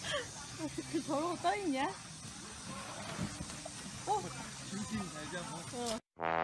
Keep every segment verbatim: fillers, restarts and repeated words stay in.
그 저러고 떠 있냐? 어? 중심 잘 잡아. 어.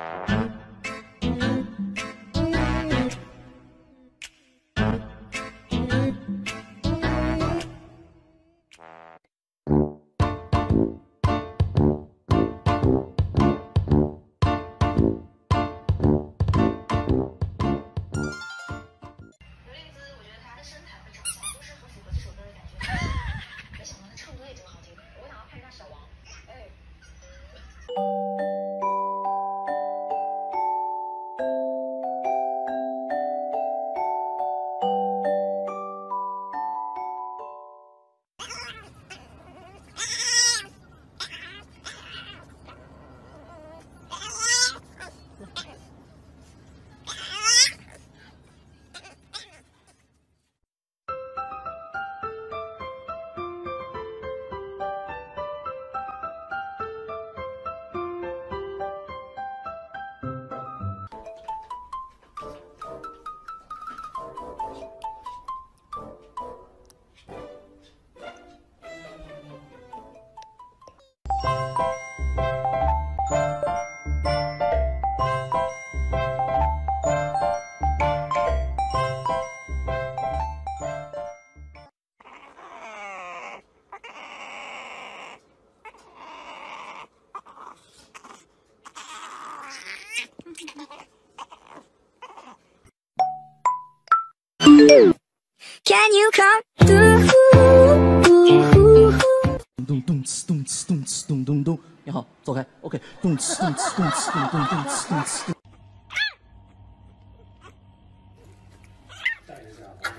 Can you come through? 咚咚哧咚哧咚哧咚咚咚，你好，走开。OK， 咚哧咚哧咚哧咚咚咚哧咚哧咚。带一下黄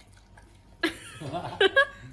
牛。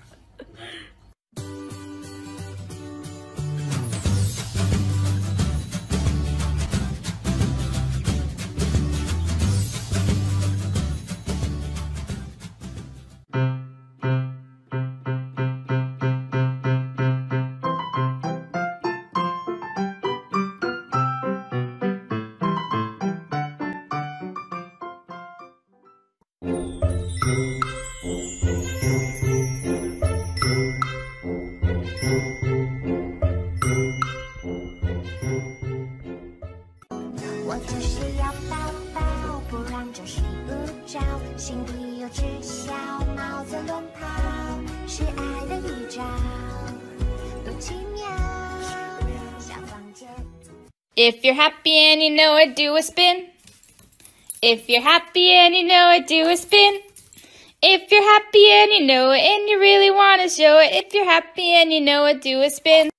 我就是要抱抱，不然就睡不着，心里有只小猫在乱跑，是爱的预兆，多奇妙，小房间。 If you're happy and you know it, do a spin. If you're happy and you know it, do a spin. If you're happy and you know it and you really want to show it, if you're happy and you know it, do a spin.